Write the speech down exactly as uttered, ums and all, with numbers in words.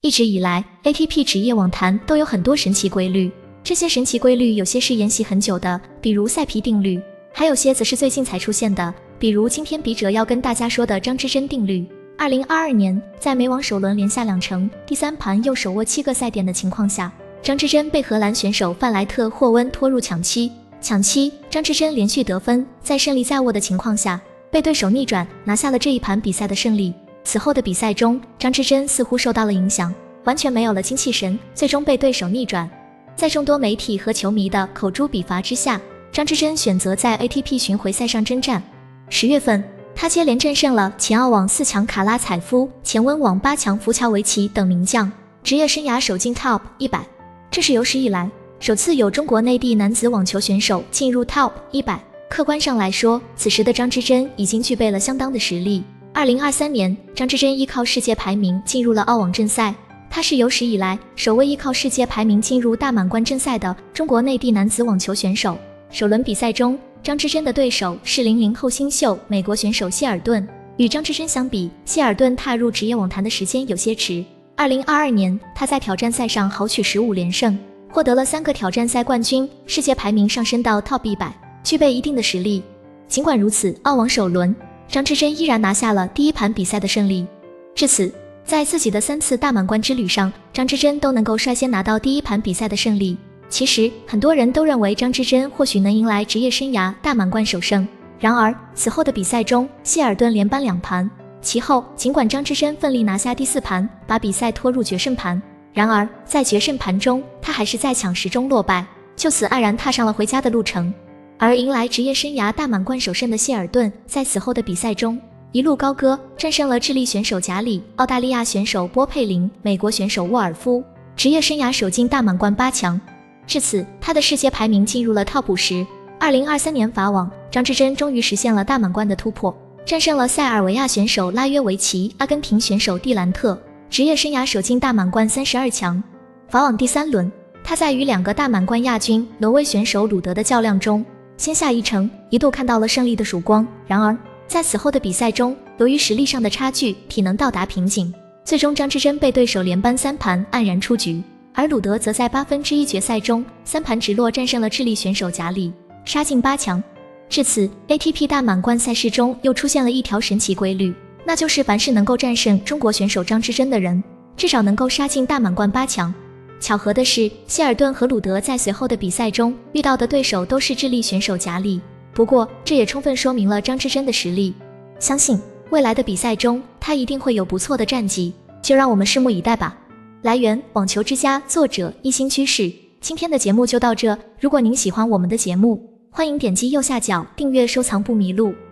一直以来 A T P 职业网坛都有很多神奇规律，这些神奇规律有些是沿袭很久的，比如赛皮定律，还有些则是最近才出现的，比如今天笔者要跟大家说的张之臻定律。二零二二年，在美网首轮连下两城，第三盘又手握七个赛点的情况下，张之臻被荷兰选手范莱特霍温拖入抢七。抢七，张之臻连续得分，在胜利在握的情况下，被对手逆转，拿下了这一盘比赛的胜利。此后的比赛中，张之臻似乎受到了影响，完全没有了精气神，最终被对手逆转。在众多媒体和球迷的口诛笔伐之下，张之臻选择在 A T P 巡回赛上征战。十月份，他接连战胜了前澳网四强卡拉采夫、前温网八强福乔维奇等名将，职业生涯首进 Top 一百。这是有史以来首次有中国内地男子网球选手进入 Top 一百。客观上来说，此时的张之臻已经具备了相当的实力。二零二三年，张之臻依靠世界排名进入了澳网正赛，他是有史以来首位依靠世界排名进入大满贯正赛的中国内地男子网球选手。首轮比赛中，张之臻的对手是零零后新秀美国选手谢尔顿。与张之臻相比，谢尔顿踏入职业网坛的时间有些迟。二零二二年，他在挑战赛上豪取十五连胜，获得了三个挑战赛冠军，世界排名上升到 Top 一百，具备一定的实力。尽管如此，澳网首轮，张之臻依然拿下了第一盘比赛的胜利。至此，在自己的三次大满贯之旅上，张之臻都能够率先拿到第一盘比赛的胜利。其实，很多人都认为张之臻或许能迎来职业生涯大满贯首胜。然而，此后的比赛中，谢尔顿连扳两盘。其后，尽管张之臻奋力拿下第四盘，把比赛拖入决胜盘，然而在决胜盘中，他还是在抢十中落败，就此黯然踏上了回家的路程。而迎来职业生涯大满贯首胜的谢尔顿，在此后的比赛中一路高歌，战胜了智利选手贾里、澳大利亚选手波佩林、美国选手沃尔夫，职业生涯首进大满贯八强。至此，他的世界排名进入了 Top 五十。二零二三年法网，张之臻终于实现了大满贯的突破，战胜了塞尔维亚选手拉约维奇、阿根廷选手蒂兰特，职业生涯首进大满贯三十二强。法网第三轮，他在与两个大满贯亚军挪威选手鲁德的较量中先下一城，一度看到了胜利的曙光。然而，在此后的比赛中，由于实力上的差距，体能到达瓶颈，最终张之臻被对手连扳三盘，黯然出局。而鲁德则在八分之一决赛中三盘直落战胜了智利选手贾里，杀进八强。至此 A T P 大满贯赛事中又出现了一条神奇规律，那就是凡是能够战胜中国选手张之臻的人，至少能够杀进大满贯八强。巧合的是，谢尔顿和鲁德在随后的比赛中遇到的对手都是智利选手贾里，不过这也充分说明了张之臻的实力，相信未来的比赛中他一定会有不错的战绩，就让我们拭目以待吧。来源：网球之家，作者：一星趋势。今天的节目就到这，如果您喜欢我们的节目，欢迎点击右下角订阅收藏不迷路。